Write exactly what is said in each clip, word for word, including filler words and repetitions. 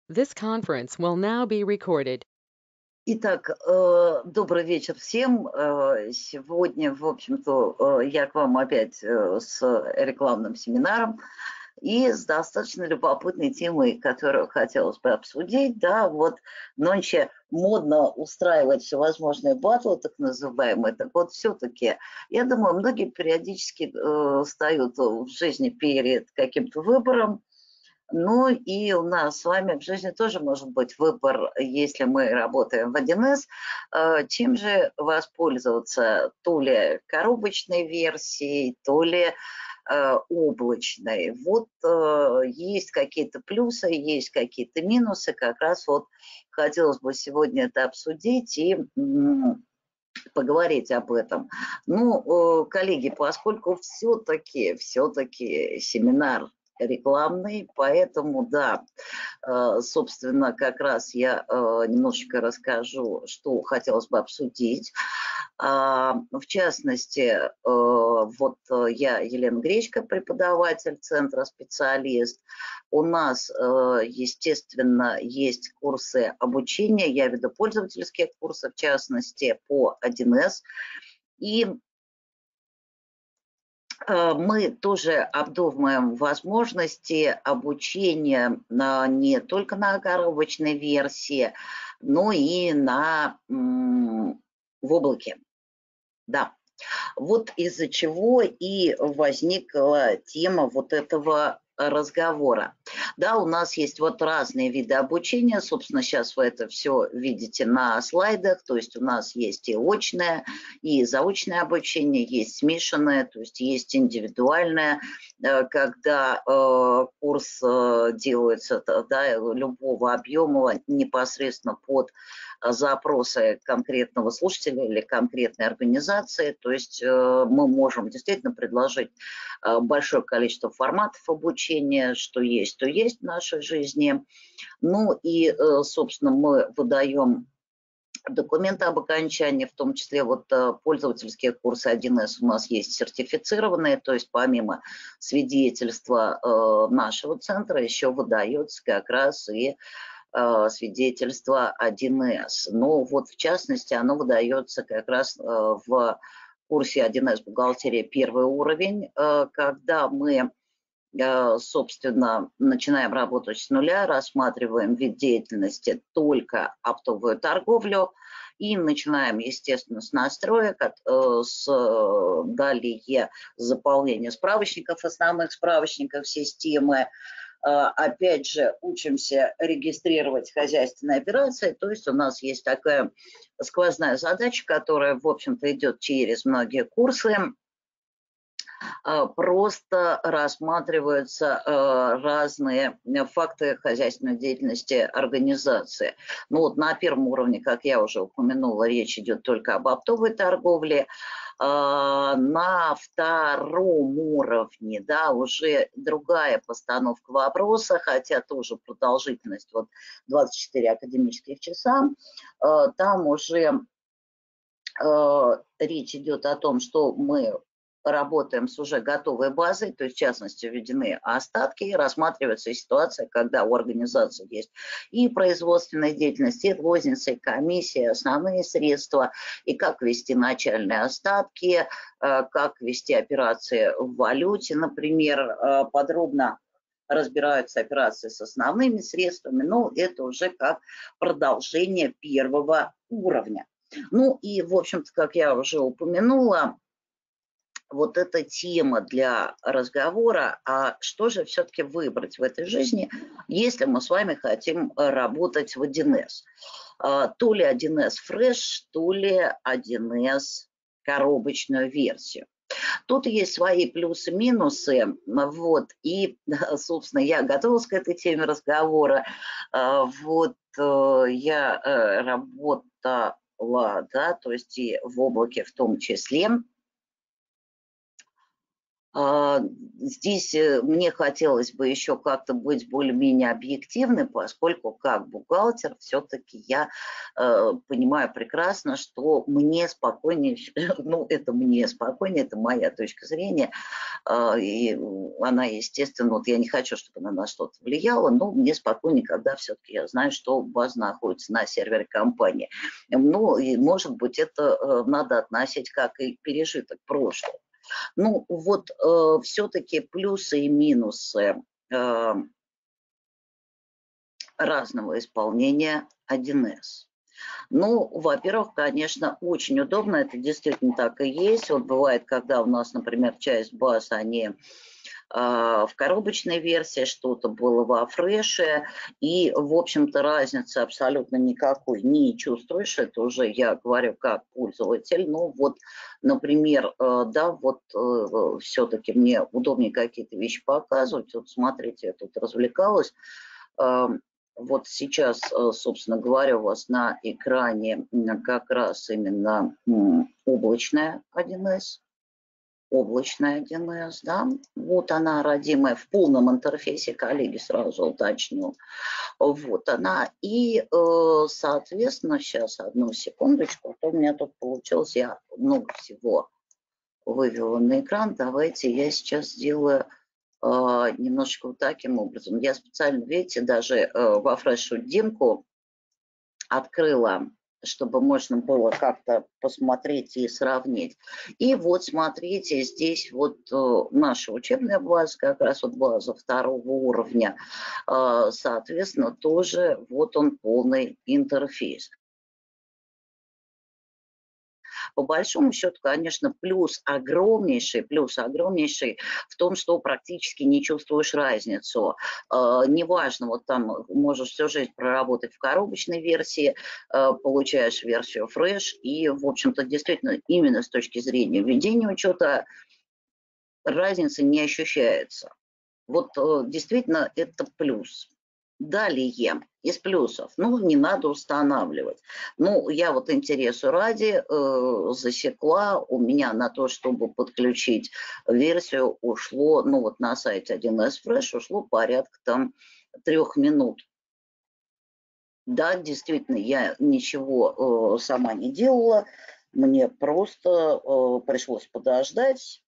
This conference will now be recorded. Итак, э, добрый вечер всем. Э, Сегодня, в общем-то, э, я к вам опять э, с рекламным семинаром и с достаточно любопытной темой, которую хотелось бы обсудить. Да, вот нонче модно устраивать всевозможные батлы, так называемые. Так вот, все-таки, я думаю, многие периодически э, встают в жизни перед каким-то выбором. Ну и у нас с вами в жизни тоже может быть выбор, если мы работаем в один эс, э, чем же воспользоваться, то ли коробочной версией, то ли э, облачной. Вот э, есть какие-то плюсы, есть какие-то минусы, как раз вот хотелось бы сегодня это обсудить и м, поговорить об этом. Ну, э, коллеги, поскольку все-таки, все-таки семинар рекламный, поэтому, да, э, собственно, как раз я э, немножечко расскажу, что хотелось бы обсудить. А, В частности, э, вот э, я Елена Гречка, преподаватель центра, специалист. У нас, э, естественно, есть курсы обучения, я веду пользовательские курсы, в частности, по один эс. И Э, мы тоже обдумываем возможности обучения на, не только на коробочной версии, но и на, м, в облаке. Да. Вот из-за чего и возникла тема вот этого разговора. Да, у нас есть вот разные виды обучения, собственно, сейчас вы это все видите на слайдах, то есть у нас есть и очное, и заочное обучение, есть смешанное, то есть есть индивидуальное, э, когда э, курс э, делается, да, любого объема непосредственно под запросы конкретного слушателя или конкретной организации. То есть э, мы можем действительно предложить э, большое количество форматов обучения, что есть, то есть в нашей жизни. Ну и, э, собственно, мы выдаем документы об окончании, в том числе вот э, пользовательские курсы один эс у нас есть сертифицированные, то есть помимо свидетельства э, нашего центра еще выдается как раз и э, свидетельство один эс. Но вот в частности оно выдается как раз э, в курсе один эс бухгалтерия первый уровень, э, когда мы, э, собственно, начинаем работать с нуля, рассматриваем вид деятельности только оптовую торговлю и начинаем, естественно, с настроек, от, э, с э, далее заполнения справочников, основных справочников системы. А, опять же, учимся регистрировать хозяйственные операции, то есть у нас есть такая сквозная задача, которая, в общем-то, идет через многие курсы. А, просто рассматриваются э, разные э, факты хозяйственной деятельности организации. Ну вот на первом уровне, как я уже упомянула, речь идет только об оптовой торговле. А, на втором уровне, да, уже другая постановка вопроса, хотя тоже продолжительность вот двадцать четыре академических часа. А, там уже э, речь идет о том, что мы работаем с уже готовой базой, то есть в частности введены остатки, и рассматривается ситуация, когда у организации есть и производственная деятельность, и розница, и комиссия, основные средства, и как вести начальные остатки, э, как вести операции в валюте, например, э, подробно разбираются операции с основными средствами, но это уже как продолжение первого уровня. Ну и, в общем-то, как я уже упомянула, вот эта тема для разговора, а что же все-таки выбрать в этой жизни, если мы с вами хотим э, работать в один эс. А, То ли один эс Fresh, то ли один эс коробочную версию. Тут есть свои плюсы-минусы, вот, и, собственно, я готовилась к этой теме разговора, а, вот, э, я э, работала, да, то есть и в облаке в том числе, А, Здесь э, мне хотелось бы еще как-то быть более-менее объективной, поскольку как бухгалтер все-таки я э, понимаю прекрасно, что мне спокойнее, ну это мне спокойнее, это моя точка зрения, а, и она, естественно, вот я не хочу, чтобы она на что-то влияла, но мне спокойнее, когда все-таки я знаю, что база находится на сервере компании. Ну и может быть это э, надо относить как и пережиток прошлого. Ну, вот э, все-таки плюсы и минусы э, разного исполнения один эс. Ну, во-первых, конечно, очень удобно, это действительно так и есть. Вот бывает, когда у нас, например, часть баз, они в коробочной версии, что-то было во фреше, и, в общем-то, разницы абсолютно никакой не чувствуешь, это уже я говорю как пользователь, ну вот, например, да, вот все-таки мне удобнее какие-то вещи показывать, вот смотрите, я тут развлекалась, вот сейчас, собственно говоря, у вас на экране как раз именно облачная один эс, облачная один эс, да, вот она, родимая, в полном интерфейсе, коллеги, сразу уточню, вот она, и, соответственно, сейчас, одну секундочку, а то у меня тут получилось, я много всего вывела на экран, давайте я сейчас сделаю немножечко вот таким образом, я специально, видите, даже во фрешу демку открыла, чтобы можно было как-то посмотреть и сравнить. И вот смотрите, здесь вот э, наша учебная база, как раз вот база второго уровня, э, соответственно, тоже вот он полный интерфейс. По большому счету, конечно, плюс огромнейший, плюс огромнейший в том, что практически не чувствуешь разницу. Э, неважно, вот там можешь всю жизнь проработать в коробочной версии, э, получаешь версию Fresh, и, в общем-то, действительно, именно с точки зрения ведения учета разницы не ощущается. Вот э, действительно это плюс. Далее, из плюсов, ну, не надо устанавливать. Ну, я вот интересу ради э, засекла, у меня на то, чтобы подключить версию, ушло, ну, вот на сайте один эс Fresh ушло порядка там трех минут. Да, действительно, я ничего э, сама не делала, мне просто э, пришлось подождать,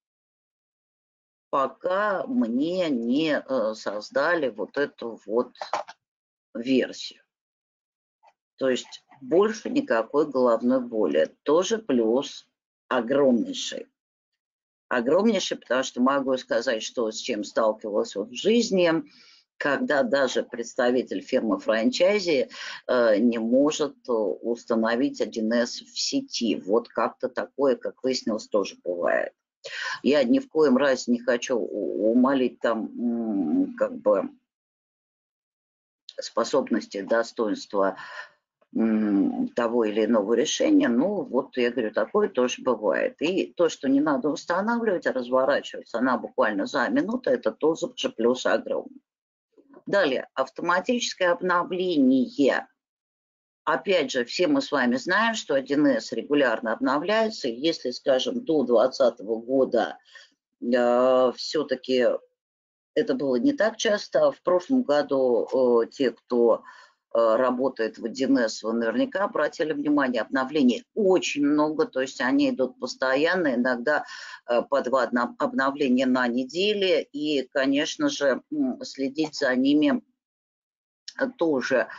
пока мне не э, создали вот эту вот версию. То есть больше никакой головной боли. Тоже плюс огромнейший. Огромнейший, потому что могу сказать, что с чем сталкивалась вот в жизни, когда даже представитель фирмы франчайзи э, не может установить один эс в сети. Вот как-то такое, как выяснилось, тоже бывает. Я ни в коем разе не хочу умалить там как бы способности, достоинства того или иного решения, ну вот я говорю, такое тоже бывает. И то, что не надо устанавливать, а разворачивается она буквально за минуту, это тоже плюс огромный. Далее, автоматическое обновление. Опять же, все мы с вами знаем, что один эс регулярно обновляется, и если, скажем, до двадцатого года э, все-таки это было не так часто, в прошлом году э, те, кто работает в один эс, вы наверняка обратили внимание, обновлений очень много, то есть они идут постоянно, иногда по два обновления на неделе, и, конечно же, следить за ними тоже,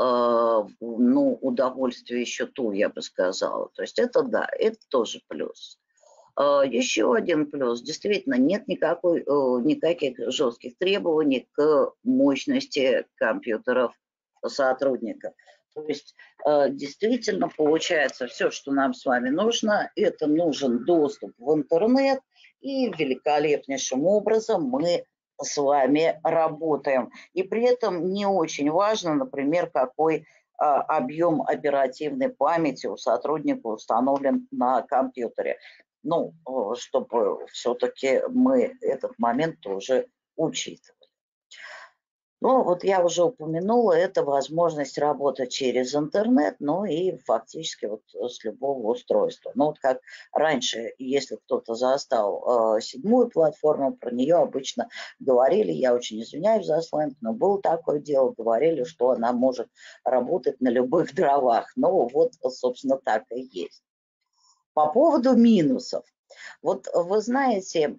ну, удовольствие еще то, я бы сказала. То есть это да, это тоже плюс. Еще один плюс. Действительно, нет никакой, никаких жестких требований к мощности компьютеров сотрудника. То есть действительно получается все, что нам с вами нужно, это нужен доступ в интернет, и великолепнейшим образом мы с вами работаем. И при этом не очень важно, например, какой объем оперативной памяти у сотрудника установлен на компьютере. Ну, чтобы все-таки мы этот момент тоже учитывали. Ну, вот я уже упомянула, это возможность работать через интернет, ну и фактически вот с любого устройства. Ну, вот как раньше, если кто-то застал э, седьмую платформу, про нее обычно говорили, я очень извиняюсь за сленг, но было такое дело, говорили, что она может работать на любых дровах. Ну, вот, собственно, так и есть. По поводу минусов. Вот вы знаете,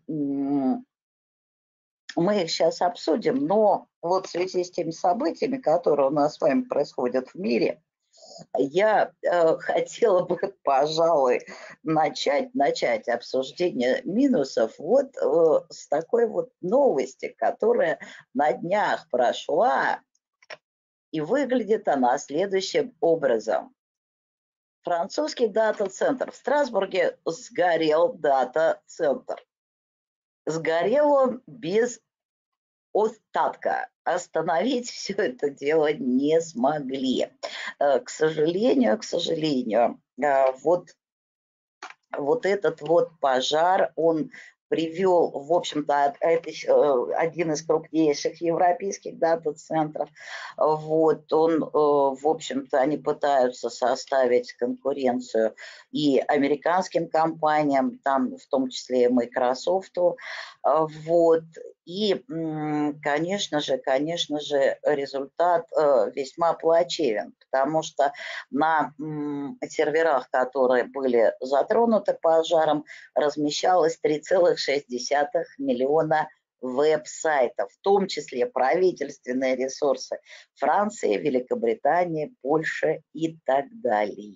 мы их сейчас обсудим, но вот в связи с теми событиями, которые у нас с вами происходят в мире, я э, хотела бы, пожалуй, начать, начать обсуждение минусов вот э, с такой вот новости, которая на днях прошла, и выглядит она следующим образом. Французский дата-центр. В Страсбурге сгорел дата-центр. Сгорел он без остатка. Остановить все это дело не смогли. Э, К сожалению, к сожалению, э, вот, вот этот вот пожар, он привел, в общем-то, это э, один из крупнейших европейских дата-центров. Вот, он, э, в общем-то, они пытаются составить конкуренцию и американским компаниям, там в том числе и Microsoft. А, Вот, и, м, конечно же, конечно же, результат э, весьма плачевен, потому что на м, серверах, которые были затронуты пожаром, размещалось три целых шесть десятых миллиона веб-сайтов, в том числе правительственные ресурсы Франции, Великобритании, Польши и так далее.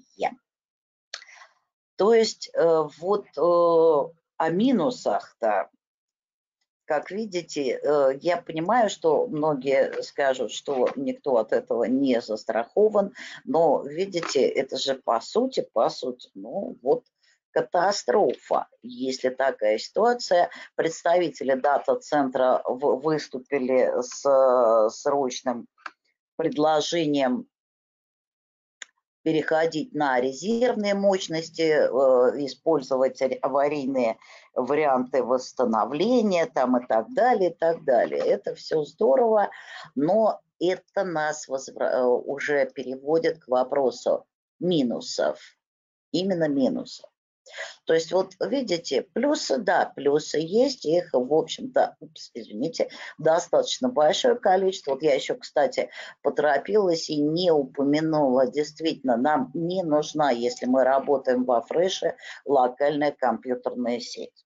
То есть э, вот э, о минусах-то, как видите, э, я понимаю, что многие скажут, что никто от этого не застрахован, но, видите, это же по сути, по сути, ну вот катастрофа. Если такая ситуация, представители дата-центра выступили с срочным предложением переходить на резервные мощности, э, использовать аварийные варианты восстановления там и так далее, и так далее. Это все здорово, но это нас возвра- уже переводит к вопросу минусов, именно минусов. То есть вот видите, плюсы, да, плюсы есть, их, в общем-то, упс, извините, достаточно большое количество. Вот я еще, кстати, поторопилась и не упомянула, действительно, нам не нужна, если мы работаем во фреше, локальная компьютерная сеть.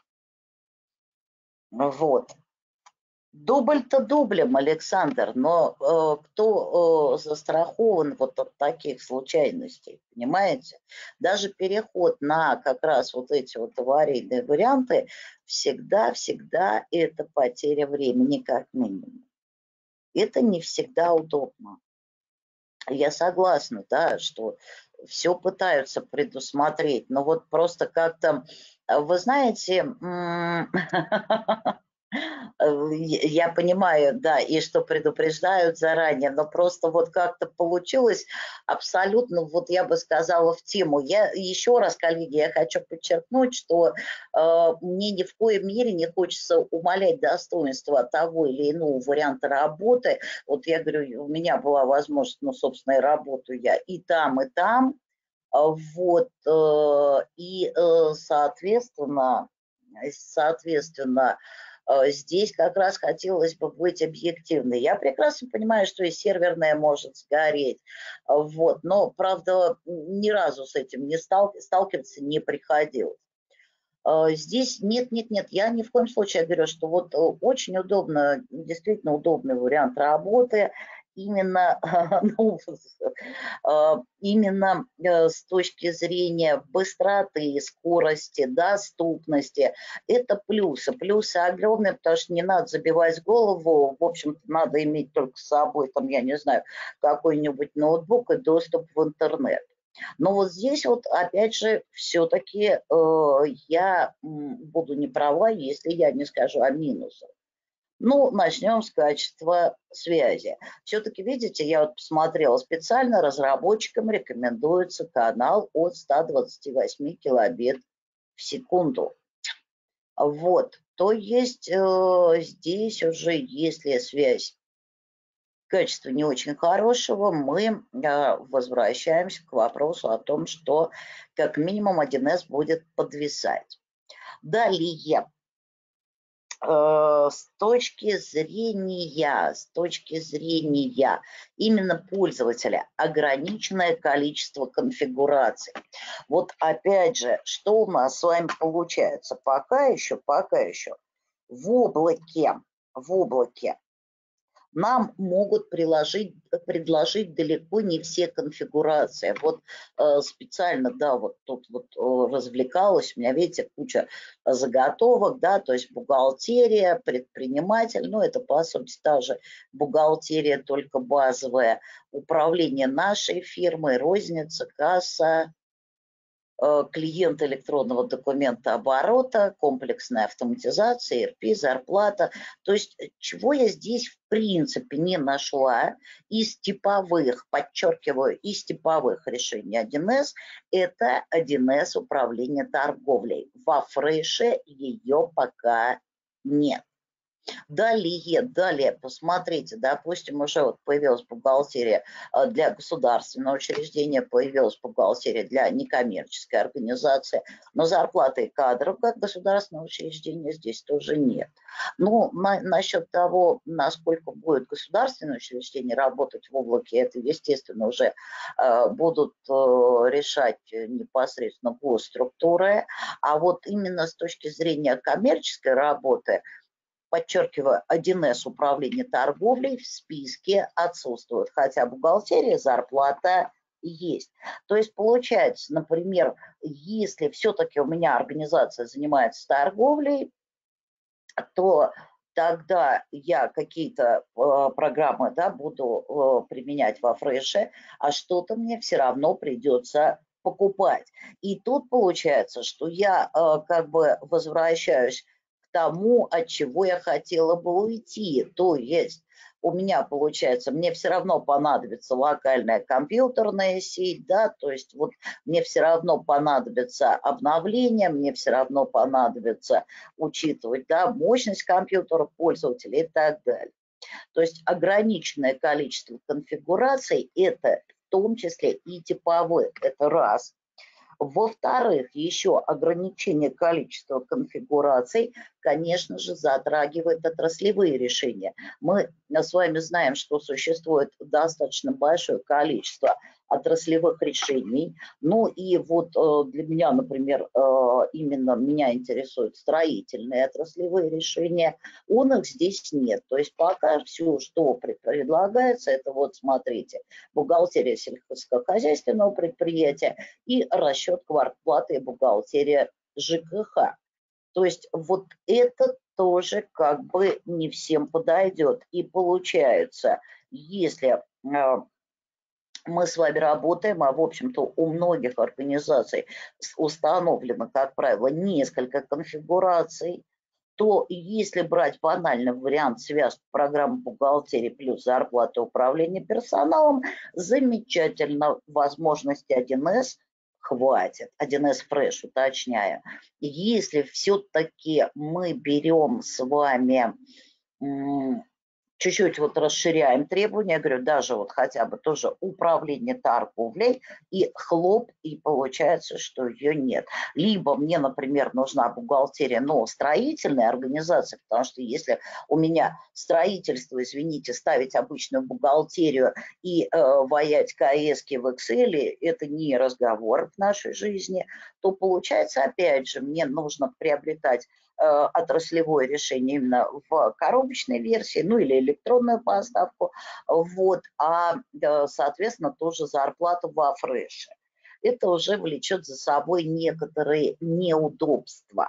Вот. Дубль-то дублем, Александр, но э, кто э, застрахован вот от таких случайностей, понимаете? Даже переход на как раз вот эти вот аварийные варианты всегда-всегда это потеря времени как минимум. Это не всегда удобно. Я согласна, да, что все пытаются предусмотреть, но вот просто как-то, вы знаете, Э, я понимаю, да, и что предупреждают заранее, но просто вот как-то получилось абсолютно, вот я бы сказала, в тему. Я еще раз, коллеги, я хочу подчеркнуть, что э, мне ни в коей мере не хочется умалять достоинство того или иного варианта работы. Вот я говорю, у меня была возможность, ну, собственно, и работаю я и там, и там. А, Вот, э, и, э, соответственно, э, соответственно, э, здесь как раз хотелось бы быть объективной. Я прекрасно понимаю, что и серверная может сгореть, а, вот, но, правда, ни разу с этим не стал, сталкиваться не приходилось. А, Здесь нет, нет, нет, я ни в коем случае говорю, что вот э, очень удобно, действительно удобный вариант работы, именно, ну, а, именно э, с точки зрения быстроты, скорости, доступности. Это плюсы. Плюсы огромные, потому что не надо забивать голову. В общем-то, надо иметь только с собой, там, я не знаю, какой-нибудь ноутбук и доступ в интернет. Но вот здесь вот, опять же, все-таки э, я м, буду не права, если я не скажу о минусах. Ну, начнем с качества связи. Все-таки, видите, я вот посмотрела, специально разработчикам рекомендуется канал от ста двадцати восьми килобит в секунду. Вот, то есть э, здесь уже, если связь качества не очень хорошего, мы а, возвращаемся к вопросу о том, что как минимум один эс будет подвисать. Далее, с точки зрения, с точки зрения именно пользователя, ограниченное количество конфигураций. Вот опять же, что у нас с вами получается? Пока еще, пока еще в облаке, в облаке нам могут приложить, предложить далеко не все конфигурации. Вот э, специально, да, вот тут вот э, развлекалась, у меня, видите, куча заготовок, да, то есть бухгалтерия, предприниматель, ну, это, по сути, та же бухгалтерия, только базовая, управление нашей фирмой, розница, касса, клиент электронного документа оборота, комплексная автоматизация, и эр пи, зарплата. То есть чего я здесь в принципе не нашла из типовых, подчеркиваю, из типовых решений один эс, это один эс управление торговлей. Во фреше ее пока нет. Далее, далее, посмотрите, допустим, уже вот появилась бухгалтерия для государственного учреждения, появилась бухгалтерия для некоммерческой организации, но зарплаты и кадров как государственного учреждения здесь тоже нет. Ну, на, насчет того, насколько будет государственное учреждение работать в облаке, это, естественно, уже э, будут э, решать непосредственно госструктуры, а вот именно с точки зрения коммерческой работы, подчеркиваю, один эс управление торговлей в списке отсутствует, хотя бухгалтерия, зарплата есть. То есть получается, например, если все-таки у меня организация занимается торговлей, то тогда я какие-то э, программы, да, буду э, применять во фреше, а что-то мне все равно придется покупать. И тут получается, что я э, как бы возвращаюсь к тому, от чего я хотела бы уйти. То есть у меня получается, мне все равно понадобится локальная компьютерная сеть, да, то есть вот мне все равно понадобится обновление, мне все равно понадобится учитывать, да, мощность компьютера пользователя и так далее. То есть ограниченное количество конфигураций, это в том числе и типовых, это раз. Во-вторых, еще ограничение количества конфигураций, конечно же, затрагивает отраслевые решения. Мы с вами знаем, что существует достаточно большое количество отраслевых решений. Ну и вот для меня, например, именно меня интересуют строительные отраслевые решения. У них здесь нет. То есть пока все, что предлагается, это вот смотрите, бухгалтерия сельскохозяйственного предприятия и расчет квартплаты и бухгалтерия ЖКХ. То есть вот это тоже как бы не всем подойдет. И получается, если мы с вами работаем, а в общем-то у многих организаций установлено, как правило, несколько конфигураций, то если брать банальный вариант связки программы бухгалтерии плюс зарплаты управления персоналом, замечательно, возможности один эс хватит, один эс Fresh, уточняю. Если все-таки мы берем с вами чуть-чуть вот расширяем требования, я говорю, даже вот хотя бы тоже управление торговлей, и хлоп, и получается, что ее нет. Либо мне, например, нужна бухгалтерия, но строительная организация, потому что если у меня строительство, извините, ставить обычную бухгалтерию и э, ваять КСки в Excel, это не разговор в нашей жизни, то получается, опять же, мне нужно приобретать отраслевое решение именно в коробочной версии, ну или электронную поставку, вот, а, соответственно, тоже зарплату во фреше. Это уже влечет за собой некоторые неудобства.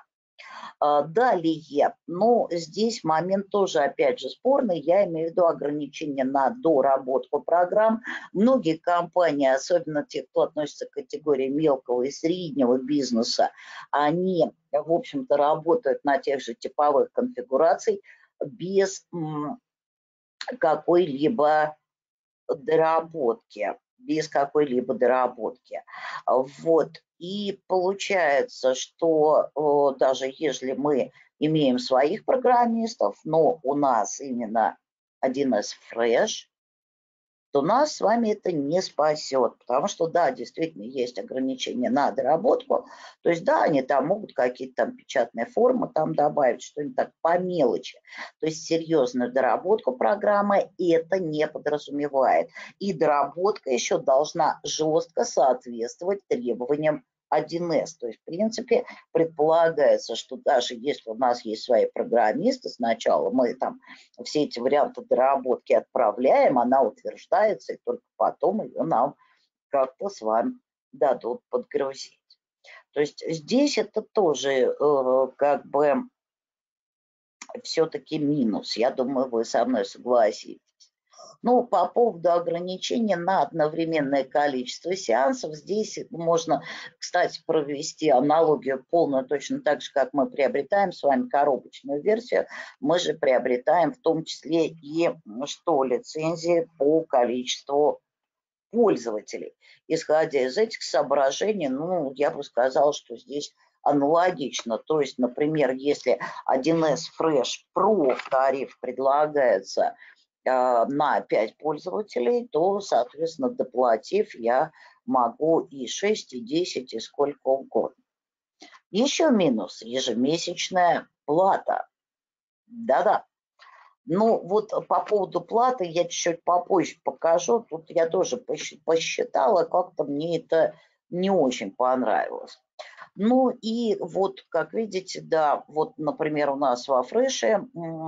Далее, ну, здесь момент тоже, опять же, спорный, я имею в виду ограничения на доработку программ. Многие компании, особенно те, кто относится к категории мелкого и среднего бизнеса, они, в общем-то, работают на тех же типовых конфигурациях без какой-либо доработки, без какой-либо доработки. Вот. И получается, что о, даже если мы имеем своих программистов, но у нас именно один эс Fresh, то нас с вами это не спасет, потому что, да, действительно есть ограничения на доработку, то есть, да, они там могут какие-то там печатные формы там добавить, что-нибудь так по мелочи, то есть серьезную доработку программы это не подразумевает, и доработка еще должна жестко соответствовать требованиям один эс, то есть, в принципе, предполагается, что даже если у нас есть свои программисты, сначала мы там все эти варианты доработки отправляем, она утверждается, и только потом ее нам как-то с вами дадут подгрузить. То есть здесь это тоже э, как бы все-таки минус. Я думаю, вы со мной согласитесь. Ну, по поводу ограничения на одновременное количество сеансов, здесь можно, кстати, провести аналогию полную точно так же, как мы приобретаем с вами коробочную версию, мы же приобретаем в том числе и что лицензии по количеству пользователей. Исходя из этих соображений, ну, я бы сказала, что здесь аналогично. То есть, например, если один эс Fresh Pro в тариф предлагается на пять пользователей, то, соответственно, доплатив, я могу и шесть, и десять, и сколько угодно. Еще минус – ежемесячная плата. Да-да. Ну, вот по поводу платы я чуть-чуть попозже покажу. Тут я тоже посчитала, как-то мне это не очень понравилось. Ну и вот, как видите, да, вот, например, у нас во Фреше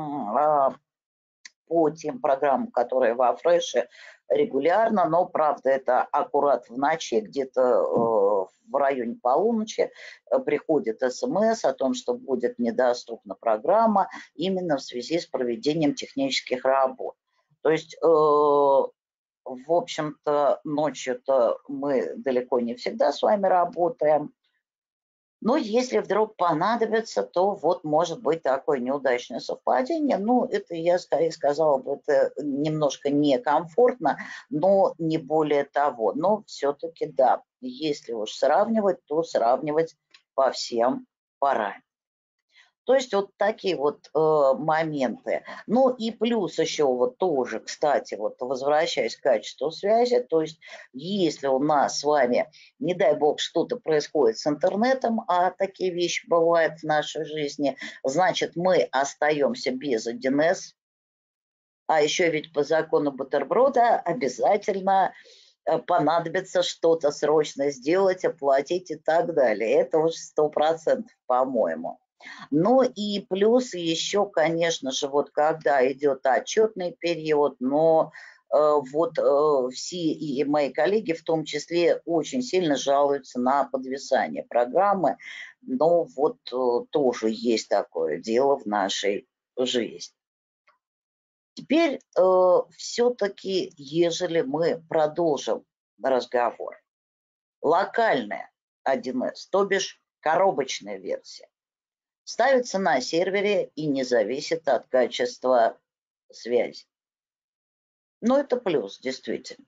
по тем программам, которые во Фреше регулярно, но, правда, это аккурат в ночи, где-то э, в районе полуночи э, приходит смс о том, что будет недоступна программа именно в связи с проведением технических работ. То есть, э, в общем-то, ночью-то мы далеко не всегда с вами работаем. Но если вдруг понадобится, то вот может быть такое неудачное совпадение. Ну, это я скорее сказала бы, это немножко некомфортно, но не более того. Но все-таки да, если уж сравнивать, то сравнивать по всем параметрам. То есть вот такие вот э, моменты. Ну и плюс еще вот тоже, кстати, вот возвращаясь к качеству связи, то есть если у нас с вами, не дай бог, что-то происходит с интернетом, а такие вещи бывают в нашей жизни, значит мы остаемся без один эс, а еще ведь по закону бутерброда обязательно понадобится что-то срочно сделать, оплатить и так далее. Это уж сто процентов, по-моему. Ну и плюс еще, конечно же, вот когда идет отчетный период, но э, вот э, все и мои коллеги в том числе очень сильно жалуются на подвисание программы, но вот э, тоже есть такое дело в нашей жизни. Теперь э, все-таки, ежели мы продолжим разговор, локальная один эс, то бишь коробочная версия, ставится на сервере и не зависит от качества связи. Но это плюс, действительно.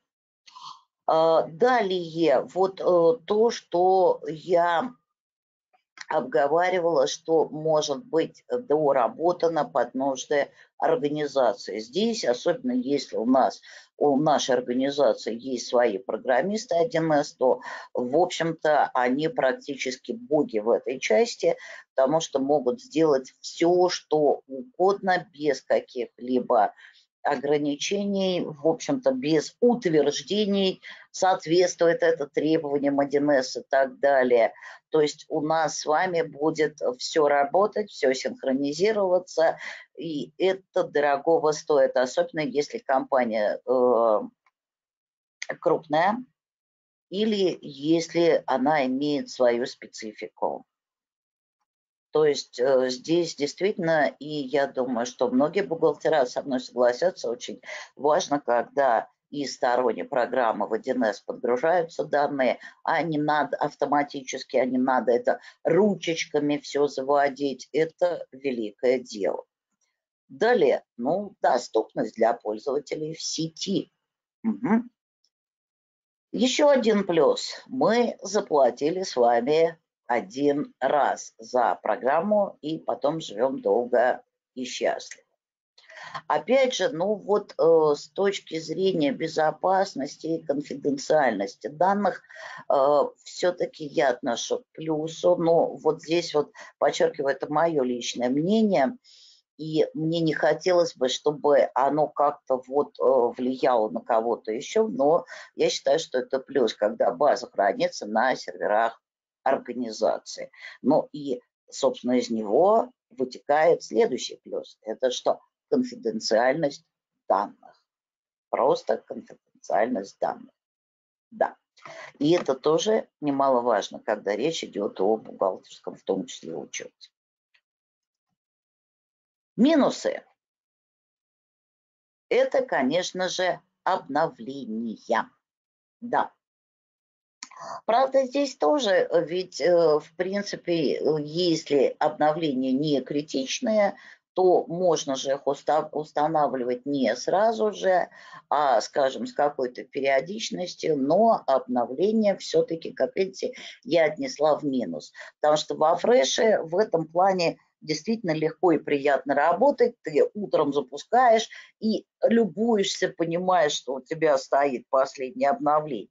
Далее, вот то, что я обговаривала, что может быть доработано под нужды организации. Здесь, особенно если у нас, у нашей организации есть свои программисты один эс, то, в общем-то, они практически боги в этой части, потому что могут сделать все, что угодно, без каких-либо ограничений, в общем-то, без утверждений, соответствует это требованиям один эс и так далее. То есть у нас с вами будет все работать, все синхронизироваться, и это дорогого стоит, особенно если компания э, крупная или если она имеет свою специфику. То есть э, здесь действительно, и я думаю, что многие бухгалтера со мной согласятся, очень важно, когда из сторонней программы в один эс подгружаются данные, а не надо автоматически, а не надо это ручечками все заводить. Это великое дело. Далее, ну, доступность для пользователей в сети. Угу. Еще один плюс. Мы заплатили с вами один раз за программу и потом живем долго и счастливо. Опять же, ну вот э, с точки зрения безопасности и конфиденциальности данных, э, все-таки я отношу к плюсу, но вот здесь вот подчеркиваю, это мое личное мнение, и мне не хотелось бы, чтобы оно как-то вот э, влияло на кого-то еще, но я считаю, что это плюс, когда база хранится на серверах организации. Ну и, собственно, из него вытекает следующий плюс. Это что? Конфиденциальность данных. Просто конфиденциальность данных. Да. И это тоже немаловажно, когда речь идет о бухгалтерском, в том числе, учете. Минусы. Это, конечно же, обновления. Да. Правда, здесь тоже, ведь, в принципе, если обновления не критичные, то можно же их устанавливать не сразу же, а, скажем, с какой-то периодичностью, но обновление все-таки, как видите, я отнесла в минус. Потому что во фреше в этом плане действительно легко и приятно работать, ты утром запускаешь и любуешься, понимаешь, что у тебя стоит последнее обновление.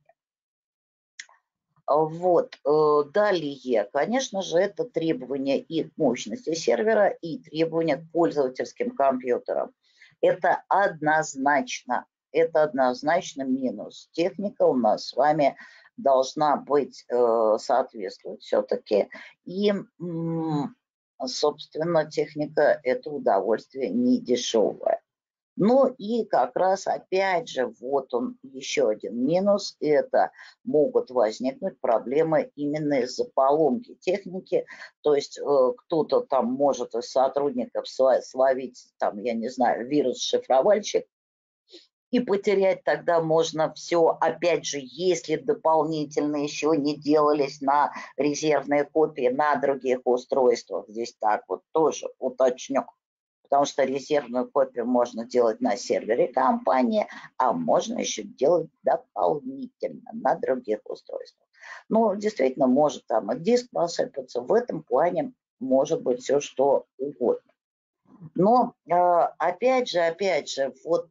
Вот. Далее, конечно же, это требования и к мощности сервера, и требования к пользовательским компьютерам. Это однозначно, это однозначно минус. Техника у нас с вами должна быть соответствовать все-таки. И, собственно, техника – это удовольствие не дешевое. Ну и как раз опять же, вот он еще один минус, это могут возникнуть проблемы именно из-за поломки техники, то есть э, кто-то там может из сотрудников словить, там, я не знаю, вирус-шифровальщик, и потерять тогда можно все, опять же, если дополнительно еще не делались на резервные копии на других устройствах, здесь так вот тоже уточню. Потому что резервную копию можно делать на сервере компании, а можно еще делать дополнительно на других устройствах. Ну, действительно, может там и диск посыпаться, в этом плане может быть все что угодно. Но опять же, опять же, вот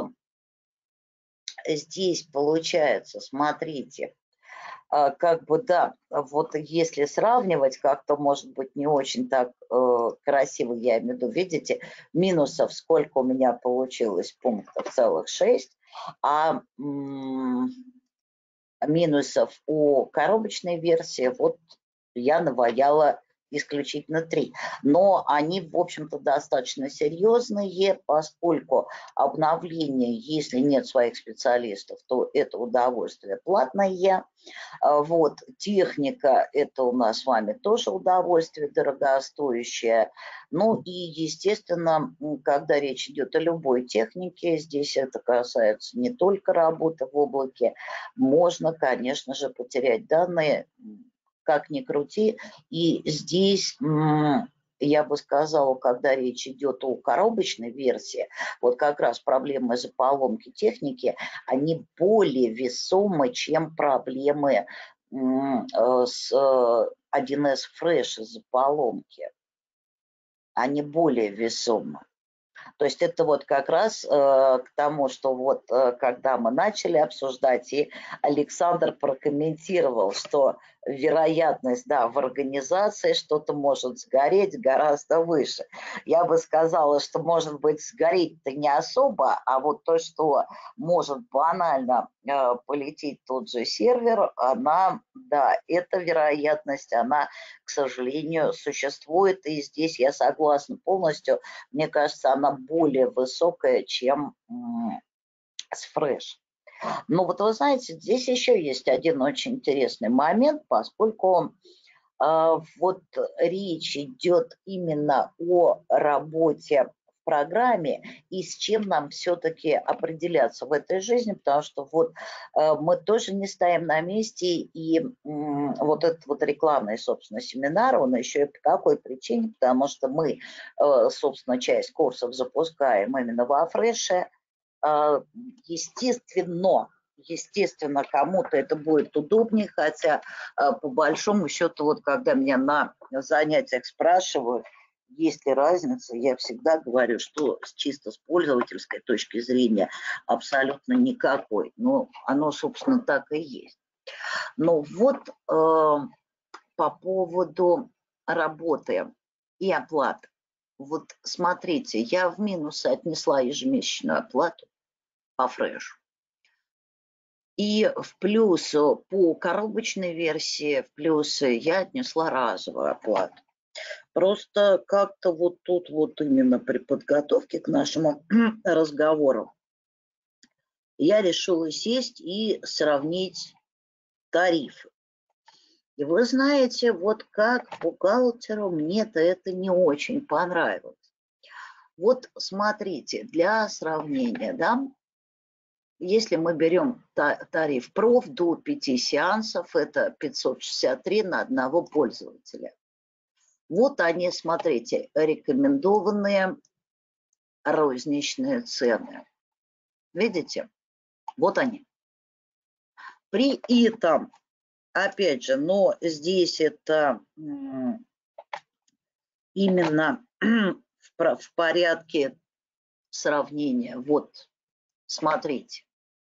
здесь получается, смотрите, как бы, да, вот если сравнивать, как-то, может быть, не очень так э, красиво, я имею в виду, видите, минусов сколько у меня получилось, пунктов целых шесть, а м- минусов у коробочной версии вот я наваяла исключительно три. Но они, в общем-то, достаточно серьезные, поскольку обновление, если нет своих специалистов, то это удовольствие платное. Вот, техника – это у нас с вами тоже удовольствие дорогостоящее. Ну и, естественно, когда речь идет о любой технике, здесь это касается не только работы в облаке, можно, конечно же, потерять данные, как ни крути. И здесь я бы сказала, когда речь идет о коробочной версии, вот как раз проблемы из-за поломки техники, они более весомы, чем проблемы с один эс Fresh из-за поломки. Они более весомы. То есть это вот как раз э, к тому, что вот э, когда мы начали обсуждать, и Александр прокомментировал, что вероятность, да, в организации что-то может сгореть гораздо выше. Я бы сказала, что, может быть, сгореть-то не особо, а вот то, что может банально э, полететь тот же сервер, она, да, эта вероятность, она, к сожалению, существует, и здесь я согласна полностью. Мне кажется, она более высокая, чем м, с Fresh. Но вот вы знаете, здесь еще есть один очень интересный момент, поскольку э, вот речь идет именно о работе в программе и с чем нам все-таки определяться в этой жизни, потому что вот э, мы тоже не стоим на месте, и э, вот этот вот рекламный, собственно, семинар, он еще и по какой причине, потому что мы, э, собственно, часть курсов запускаем именно во фреше. Естественно, естественно, кому-то это будет удобнее, хотя по большому счету, вот когда меня на занятиях спрашивают, есть ли разница, я всегда говорю, что чисто с пользовательской точки зрения абсолютно никакой. Но оно, собственно, так и есть. Но вот э, по поводу работы и оплаты. Вот смотрите, я в минус отнесла ежемесячную оплату по фрешу. И в плюс по коробочной версии, в плюс я отнесла разовую оплату. Просто как-то вот тут вот именно при подготовке к нашему разговору я решила сесть и сравнить тарифы. И вы знаете, вот как бухгалтеру мне-то это не очень понравилось. Вот смотрите, для сравнения, да, если мы берем тариф проф до пяти сеансов, это пятьсот шестьдесят три на одного пользователя. Вот они, смотрите, рекомендованные розничные цены. Видите? Вот они. При этом, опять же, но здесь это именно в порядке сравнения. Вот, смотрите.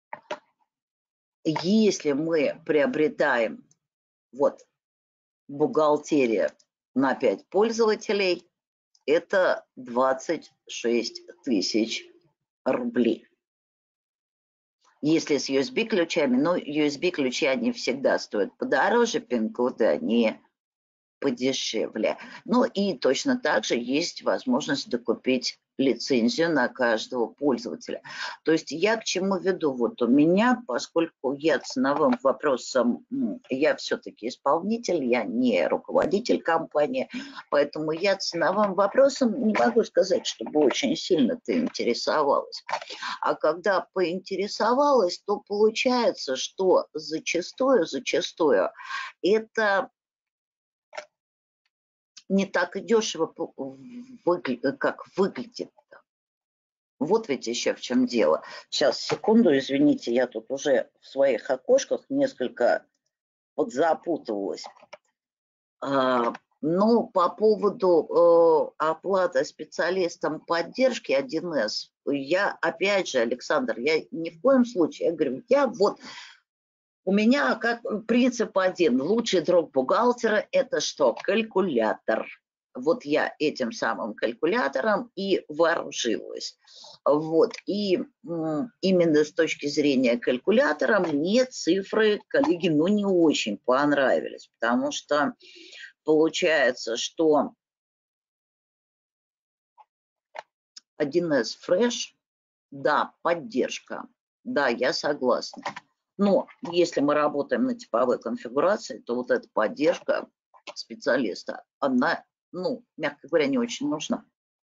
Если мы приобретаем вот бухгалтерия на пять пользователей, это двадцать шесть тысяч рублей. Если с ю эс би-ключами, но ю эс би-ключи, они всегда стоят подороже, пин-коды, они подешевле. Ну и точно так же есть возможность докупить лицензию на каждого пользователя. То есть я к чему веду? Вот у меня, поскольку я ценовым вопросом, я все-таки исполнитель, я не руководитель компании, поэтому я ценовым вопросом не могу сказать, чтобы очень сильно ты интересовалась. А когда поинтересовалась, то получается, что зачастую, зачастую это не так и дешево, как выглядит. Вот ведь еще в чем дело. Сейчас, секунду, извините, я тут уже в своих окошках несколько подзапутывалась. А, ну, по поводу э, оплаты специалистам поддержки один эс, я, опять же, Александр, я ни в коем случае, я говорю, я вот, у меня как принцип один, лучший друг бухгалтера – это что? Калькулятор. Вот я этим самым калькулятором и вооружилась. Вот. И именно с точки зрения калькулятора мне цифры, коллеги, ну не очень понравились, потому что получается, что один эс Fresh, да, поддержка, да, я согласна. Но если мы работаем на типовой конфигурации, то вот эта поддержка специалиста, она, ну, мягко говоря, не очень нужна.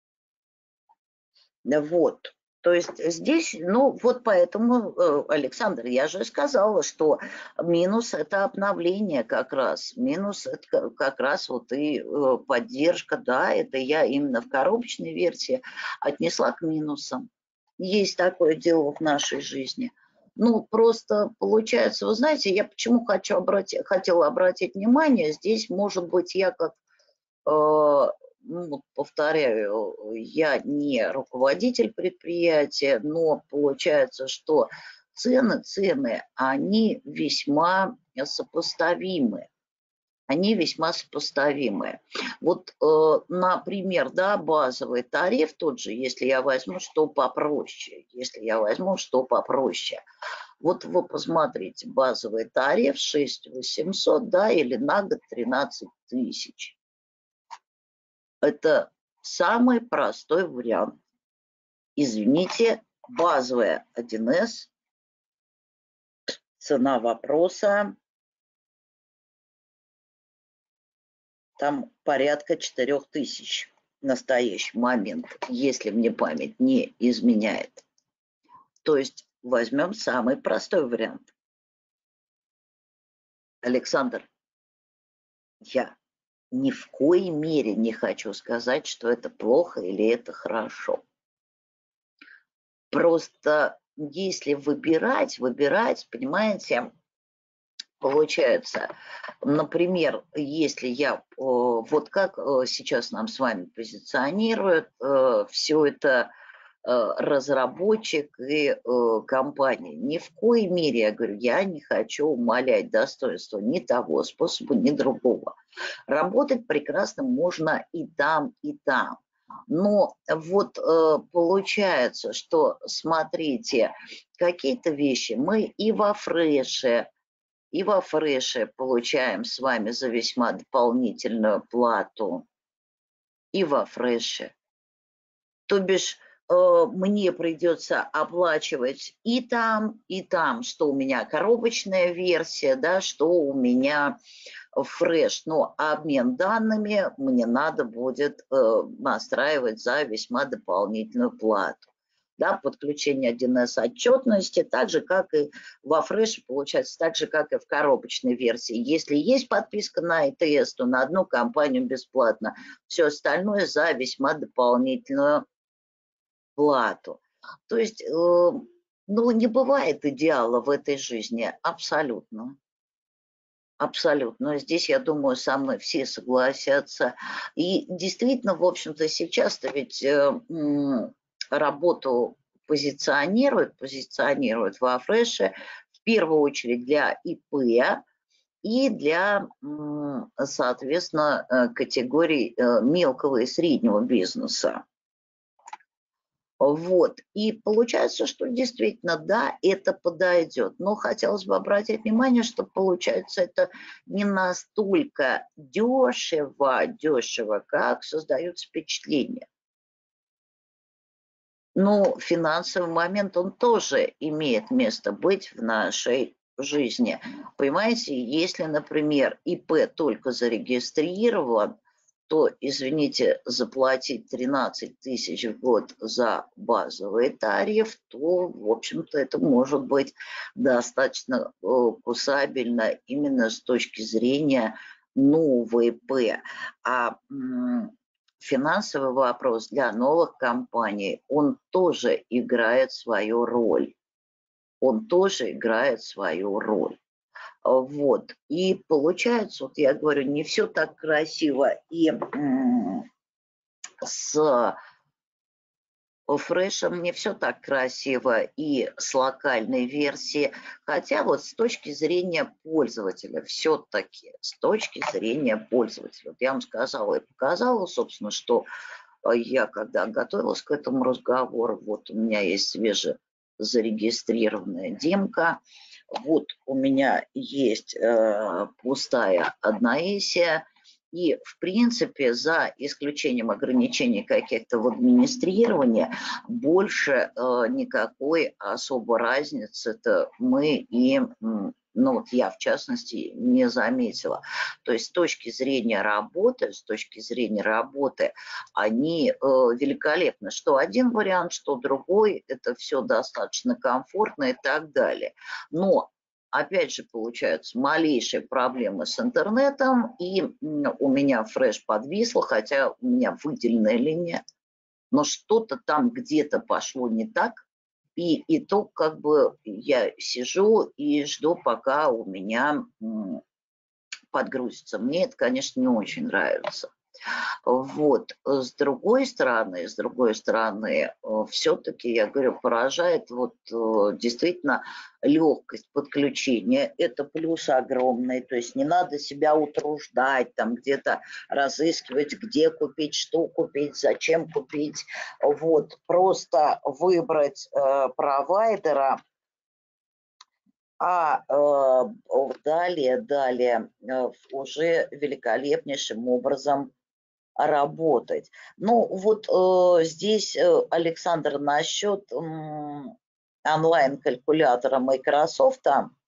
Вот. То есть здесь, ну, вот поэтому, Александр, я же сказала, что минус – это обновление как раз. Минус – это как раз вот и поддержка, да, это я именно в коробочной версии отнесла к минусам. Есть такое дело в нашей жизни. Ну, просто получается, вы знаете, я почему хочу обратить, хотела обратить внимание, здесь, может быть, я как, э, ну, повторяю, я не руководитель предприятия, но получается, что цены, цены, они весьма сопоставимы. Они весьма сопоставимые. Вот, э, например, да, базовый тариф тот же, если я возьму, что попроще, если я возьму, что попроще. Вот вы посмотрите, базовый тариф шесть тысяч восемьсот, да, или на год тринадцать тысяч. Это самый простой вариант. Извините, базовая один эс, цена вопроса, там порядка четырёх тысяч в настоящий момент, если мне память не изменяет. То есть возьмем самый простой вариант. Александр, я ни в коей мере не хочу сказать, что это плохо или это хорошо. Просто если выбирать, выбирать, понимаете, Получается, например, если я, э, вот как э, сейчас нам с вами позиционируют э, все это э, разработчик и э, компания. Ни в коей мере, я говорю, я не хочу умалять достоинство ни того способа, ни другого. Работать прекрасно можно и там, и там. Но вот э, получается, что, смотрите, какие-то вещи мы и во фреше, и во фреше получаем с вами за весьма дополнительную плату, и во фреше. То бишь э, мне придется оплачивать и там, и там, что у меня коробочная версия, да, что у меня фреш. Но обмен данными мне надо будет э, настраивать за весьма дополнительную плату. Да, подключение один эс отчетности, так же, как и во фреше, получается, так же, как и в коробочной версии. Если есть подписка на ай ти эс, то на одну компанию бесплатно. Все остальное за весьма дополнительную плату. То есть, э, ну, не бывает идеала в этой жизни, абсолютно. Абсолютно. Здесь, я думаю, со мной все согласятся. И действительно, в общем-то, сейчас-то ведь э, м, работу позиционируют, позиционируют во фреше в первую очередь для и пэ и для, м, соответственно, э, категорий э, мелкого и среднего бизнеса. Вот. И получается, что действительно, да, это подойдет. Но хотелось бы обратить внимание, что получается это не настолько дешево, дешево, как создается впечатление. Но финансовый момент, он тоже имеет место быть в нашей жизни. Понимаете, если, например, и пэ только зарегистрирован, то, извините, заплатить тринадцать тысяч в год за базовый тариф, то, в общем-то, это может быть достаточно э, кусабельно именно с точки зрения нового и пэ. А м, финансовый вопрос для новых компаний, он тоже играет свою роль. Он тоже играет свою роль. Вот. И получается, вот я говорю, не все так красиво и с фрешем не все так красиво и с локальной версией, хотя вот с точки зрения пользователя, все-таки с точки зрения пользователя. Вот я вам сказала и показала, собственно, что я когда готовилась к этому разговору, вот у меня есть свежезарегистрированная демка, вот у меня есть э, пустая одноэсия, и, в принципе, за исключением ограничений каких-то в администрировании, больше э, никакой особой разницы-то мы и, ну вот я в частности, не заметила. То есть с точки зрения работы, с точки зрения работы, они э, великолепны. Что один вариант, что другой, это все достаточно комфортно и так далее. Но опять же, получаются малейшие проблемы с интернетом, и у меня фреш подвисло, хотя у меня выделенная линия, но что-то там где-то пошло не так, и итог как бы я сижу и жду, пока у меня подгрузится. Мне это, конечно, не очень нравится. Вот. С другой стороны, с другой стороны, все-таки, я говорю, поражает вот действительно легкость подключения. Это плюс огромный. То есть не надо себя утруждать, там где-то разыскивать, где купить, что купить, зачем купить. Вот. Просто выбрать э, провайдера, а э, далее, далее э, уже великолепнейшим образом работать. Ну, вот э, здесь, э, Александр, насчет м, онлайн-калькулятора Microsoft,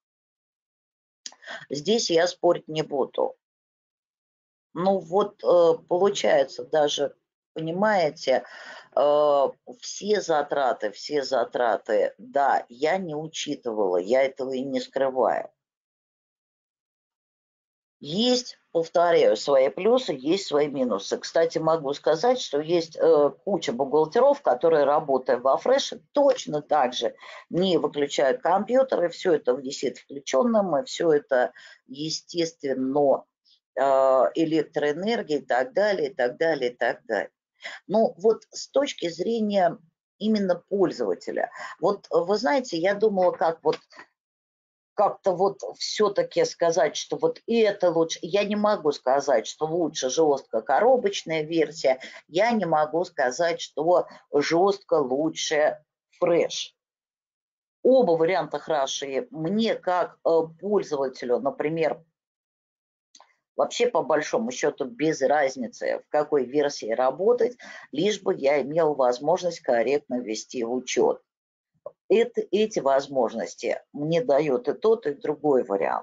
здесь я спорить не буду. Ну, вот э, получается даже, понимаете, э, все затраты, все затраты, да, я не учитывала, я этого и не скрываю. Есть, повторяю, свои плюсы, есть свои минусы. Кстати, могу сказать, что есть э, куча бухгалтеров, которые, работая во фреше, точно так же не выключают компьютеры, все это висит включенным, и все это, естественно, э, электроэнергия и так далее, и так далее, и так далее. Но вот с точки зрения именно пользователя, вот вы знаете, я думала, как вот как-то вот все-таки сказать, что вот это лучше. Я не могу сказать, что лучше жестко коробочная версия. Я не могу сказать, что жестко лучше фреш. Оба варианта хороши. Мне как э, пользователю, например, вообще по большому счету без разницы, в какой версии работать, лишь бы я имел возможность корректно ввести в учет. Это, эти возможности мне дает и тот, и другой вариант.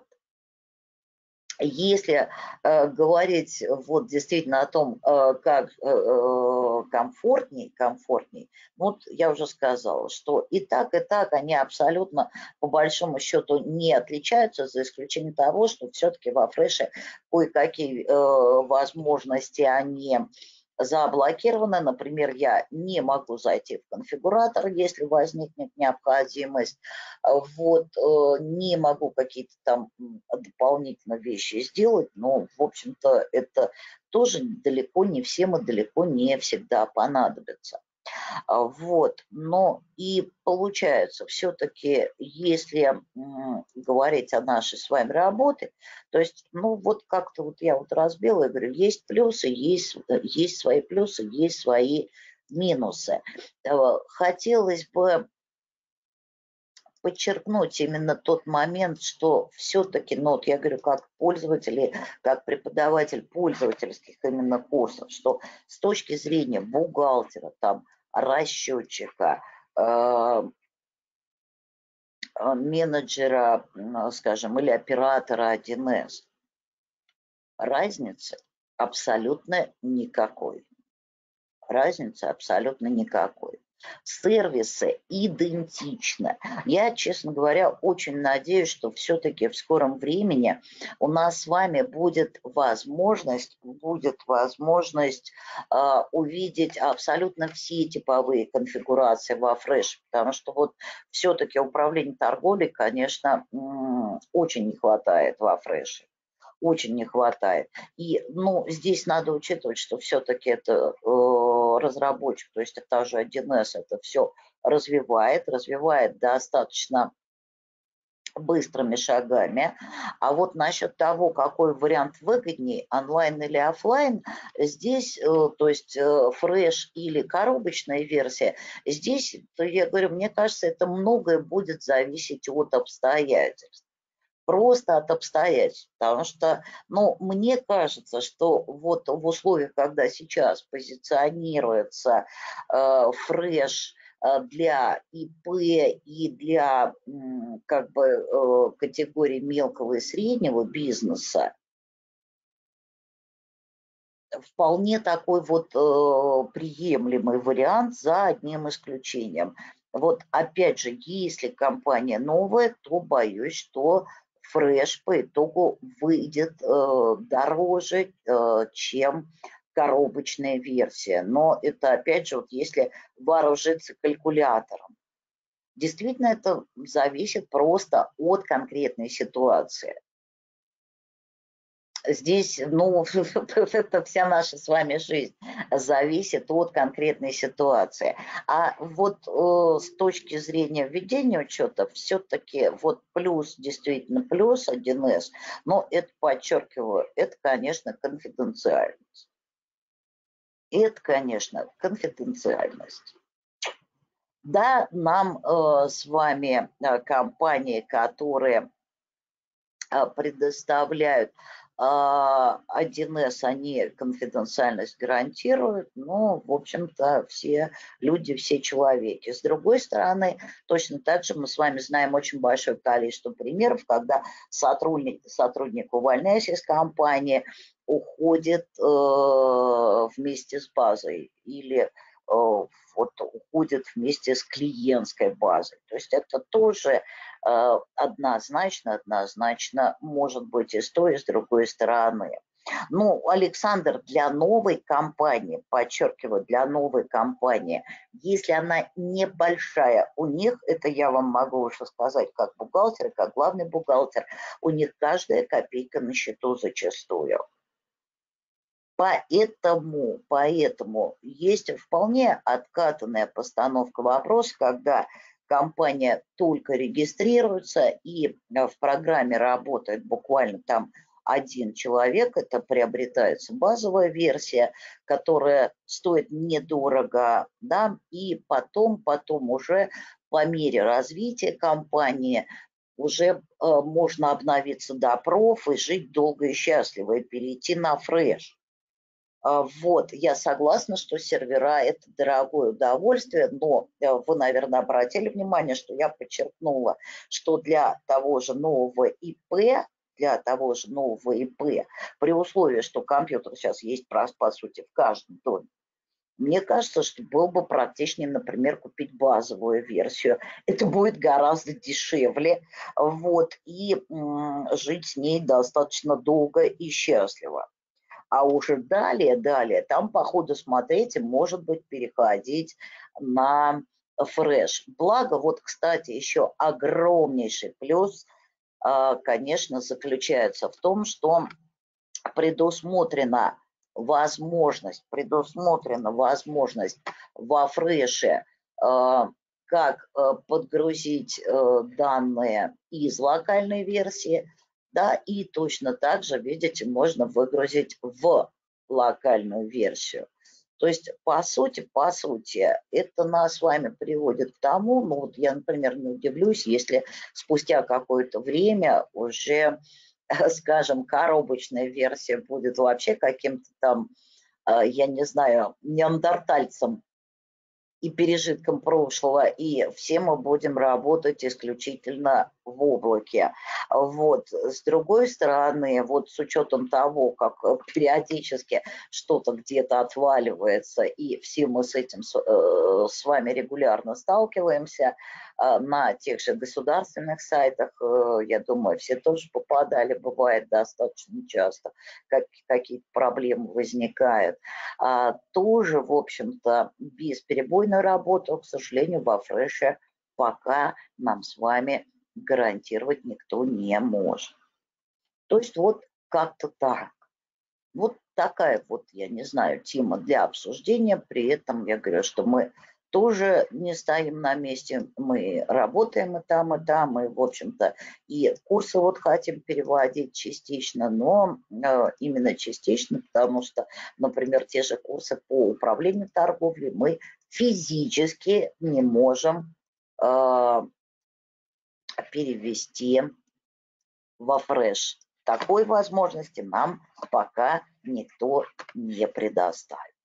Если э, говорить вот действительно о том, э, как э, э, комфортней, комфортней, вот я уже сказала, что и так, и так они абсолютно по большому счету не отличаются, за исключением того, что все-таки во фреше кое-какие э, возможности они заблокированы. Например, я не могу зайти в конфигуратор, если возникнет необходимость. Вот, э, не могу какие-то там дополнительные вещи сделать, но, в общем-то, это тоже далеко не всем и далеко не всегда понадобится. А, Вот, но и получается, все-таки, если м, говорить о нашей с вами работе, то есть, ну, вот как-то вот я вот разбила и говорю, есть плюсы, есть, э, есть свои плюсы, есть свои минусы. Э, Хотелось бы подчеркнуть именно тот момент, что все-таки, ну вот я говорю, как пользователь, как преподаватель пользовательских именно курсов, что с точки зрения бухгалтера, там, расчетчика, э, менеджера, скажем, или оператора один эс, разницы абсолютно никакой. Разницы абсолютно никакой. Сервисы идентичны. Я, честно говоря, очень надеюсь, что все-таки в скором времени у нас с вами будет возможность, будет возможность э, увидеть абсолютно все типовые конфигурации во фреше, потому что вот все-таки управление торговлей, конечно, очень не хватает во фреше. Очень не хватает. И, ну, здесь надо учитывать, что все-таки это э, разработчик, то есть это же один эс, это все развивает, развивает достаточно быстрыми шагами. А вот насчет того, какой вариант выгоднее, онлайн или офлайн, здесь, э, то есть э, фреш или коробочная версия, здесь, я говорю, мне кажется, это многое будет зависеть от обстоятельств. Просто от обстоятельств, потому что, ну, мне кажется, что вот в условиях, когда сейчас позиционируется э, фреш э, для и пэ и для м, как бы э, категории мелкого и среднего бизнеса, вполне такой вот э, приемлемый вариант за одним исключением. Вот опять же, если компания новая, то боюсь, что фреш по итогу выйдет э, дороже, э, чем коробочная версия. Но это опять же, вот если вооружиться калькулятором. Действительно, это зависит просто от конкретной ситуации. Здесь, ну, это вся наша с вами жизнь зависит от конкретной ситуации. А вот э, с точки зрения введения учета, все-таки вот плюс, действительно плюс один эс, но это, подчеркиваю, это, конечно, конфиденциальность. Это, конечно, конфиденциальность. Да, нам э, с вами э, компании, которые э, предоставляют один эс, они конфиденциальность гарантируют, но, в общем-то, все люди, все человеки. С другой стороны, точно так же мы с вами знаем очень большое количество примеров, когда сотрудник, сотрудник увольняясь из компании, уходит э, вместе с базой или э, вот уходит вместе с клиентской базой. То есть это тоже э, однозначно, однозначно может быть и с той, и с другой стороны. Ну, Александр, для новой компании, подчеркиваю, для новой компании, если она небольшая, у них, это я вам могу уже сказать как бухгалтер, как главный бухгалтер, у них каждая копейка на счету зачастую. Поэтому, поэтому есть вполне откатанная постановка вопроса, когда компания только регистрируется и в программе работает буквально там один человек, это приобретается базовая версия, которая стоит недорого, да, и потом, потом уже по мере развития компании уже э, можно обновиться до проф и жить долго и счастливо, и перейти на фреш. Вот, я согласна, что сервера – это дорогое удовольствие, но вы, наверное, обратили внимание, что я подчеркнула, что для того же нового ИП, для того же нового ИП, при условии, что компьютер сейчас есть, по сути, в каждом доме, мне кажется, что было бы практичнее, например, купить базовую версию. Это будет гораздо дешевле, вот, и м, жить с ней достаточно долго и счастливо. А уже далее, далее, там по ходу смотреть, может быть, переходить на фреш. Благо, вот, кстати, еще огромнейший плюс, конечно, заключается в том, что предусмотрена возможность, предусмотрена возможность во фреше как подгрузить данные из локальной версии, да, и точно так же, видите, можно выгрузить в локальную версию. То есть, по сути, по сути, это нас с вами приводит к тому, ну вот я, например, не удивлюсь, если спустя какое-то время уже, скажем, коробочная версия будет вообще каким-то там, я не знаю, неандертальцем и пережитком прошлого, и все мы будем работать исключительно в облаке. Вот. С другой стороны, вот с учетом того, как периодически что-то где-то отваливается, и все мы с этим с, э, с вами регулярно сталкиваемся, э, на тех же государственных сайтах, э, я думаю, все тоже попадали, бывает достаточно часто, как, какие-то проблемы возникают. А, тоже, в общем-то, бесперебойную работу, к сожалению, во фреше пока нам с вами гарантировать никто не может. То есть вот как-то так. Вот такая вот, я не знаю, тема для обсуждения. При этом я говорю, что мы тоже не стоим на месте, мы работаем и там, и там, и, в общем-то, и курсы вот хотим переводить частично, но э, именно частично, потому что, например, те же курсы по управлению торговлей мы физически не можем э, перевести во фреш. Такой возможности нам пока никто не предоставит.